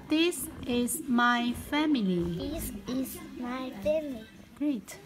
This is my family. This is my family. Great.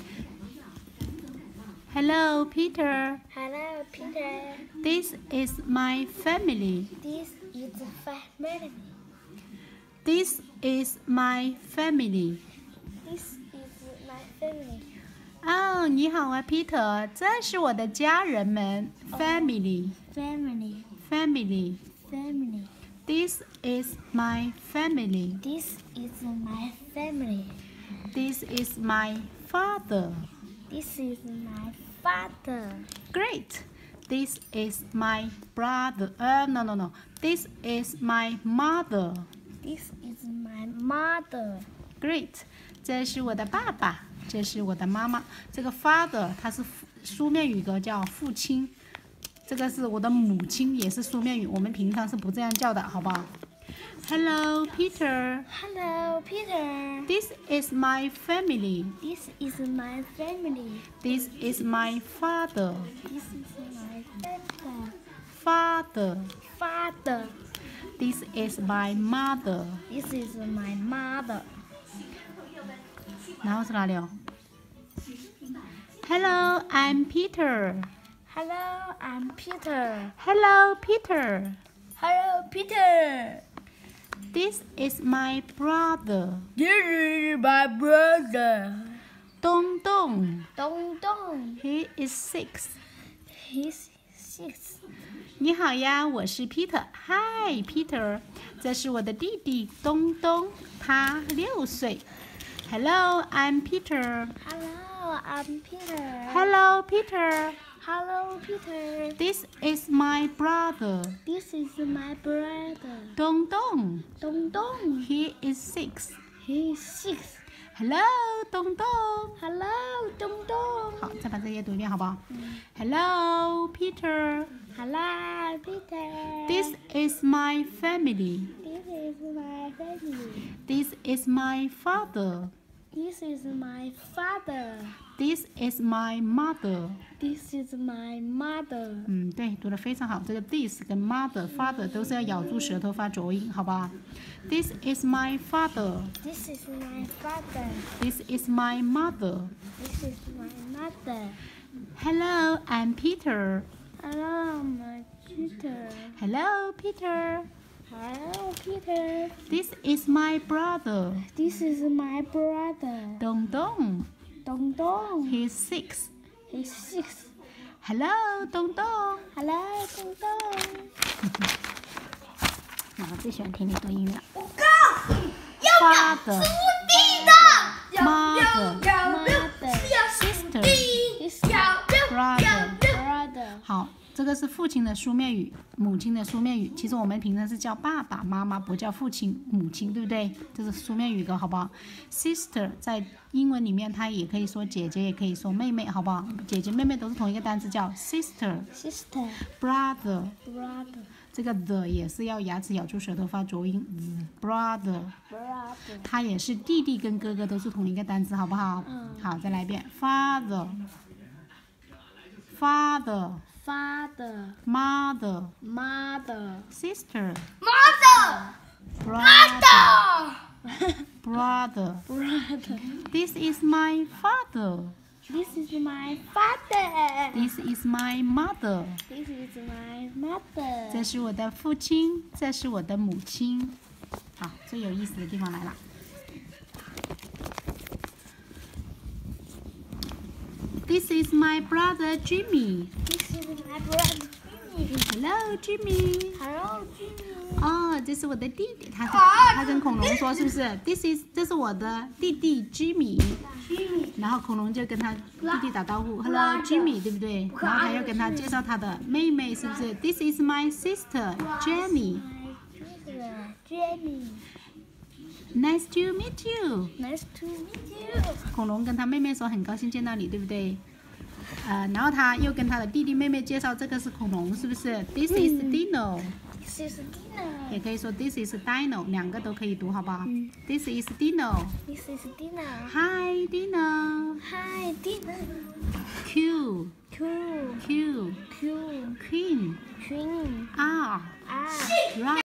Hello, Peter. Hello, Peter. This is my family. This is family. This is my family. This is my family. 哦，你好啊 ，Peter，这是我的家人们 ，family，family。 Family. Family. This is my family. This is my family. This is my father. This is my father. Great. This is my brother. No. This is my mother. This is my mother. Great. 这是我的爸爸，这是我的妈妈。这个 father 它是书面语格，叫父亲。这个是我的母亲，也是书面语，我们平常是不这样叫的，好不好 ？Hello, Peter. Hello, Peter. This is my family. This is my family. This is my father. This is my father. Father. Father. This is my mother. This is my mother. 然后是哪里哦 ？Hello, I'm Peter. Hello, I'm Peter. Hello, Peter. Hello, Peter. This is my brother. This is my brother. Dong Dong. Dong Dong. He is 6. He's 6. 你好呀，我是 Peter. Hi, Peter. 这是我的弟弟东东，他6岁。Hello, I'm Peter. Hello, I'm Peter. Hello, Peter. Hello, Peter. This is my brother. This is my brother. Dong Dong. Dong Dong. He is 6. He's 6. Hello, 东东。 Hello, Dong Dong. 好，再把这页读一遍，好不好？Hello, Peter. Hello, Peter. This is my family. This is my family. This is my father. This is my father. This is my mother. This is my mother. 对，读得非常好。这个 this 跟 mother、father 都是要咬住舌头发浊音，好不好 ？This is my father. This is my father. This is my mother. This is my mother. Hello, I'm Peter. Hello, my Peter. Hello, Peter. Hello, Peter. This is my brother. This is my brother. Dong Dong. Dong Dong. He's 6. He's 6. Hello, 东东。 Hello, Dong Dong. 我最喜欢听你读音乐了。 我告诉你，要讲 Father, 属地的， mother, Mother. 是要属 sister, 地， brother. Brother. 好，这个是父亲的书面语，母亲的书面语。其实我们平常是叫爸爸妈妈，不叫父亲母亲，对不对？这是书面语的，好不好 ？Sister 在英文里面，它也可以说姐姐，也可以说妹妹，好不好？姐姐妹妹都是同一个单词，叫 sister。 Sister. Brother， Brother. 这个 the 也是要牙齿咬住舌头发浊音。brother， Brother. 它也是弟弟跟哥哥都是同一个单词，好不好？好，再来一遍。Father， Father。 Father. Mother, Mother. sister, mother， brother, brother. Brother. This is my father. This is my father. This is my mother. This is my mother. 这是我的父亲，这是我的母亲。好，最有意思的地方来了。This is my brother Jimmy. This is my brother Jimmy. Hello, Jimmy. Hello, Jimmy. 哦，这是我的弟弟，他跟恐龙说是不是这是我的弟弟 Jimmy， 然后恐龙就跟他弟弟打招呼 ，Hello Jimmy， 对不对？然后他又跟他介绍他的妹妹，是不是 ？This is my sister Jenny. My sister Jenny. Nice to meet you. Nice to meet you. 恐龙跟他妹妹说很高兴见到你，对不对？然后他又跟他的弟弟妹妹介绍这个是恐龙，是不是 ？This is Dino. This is Dino. 也可以说 This is Dino， 两个都可以读，好不好？This is Dino. This is Dino. Hi Dino. Hi, Dino. Q Q. Q Q. Queen Queen. R R. Right.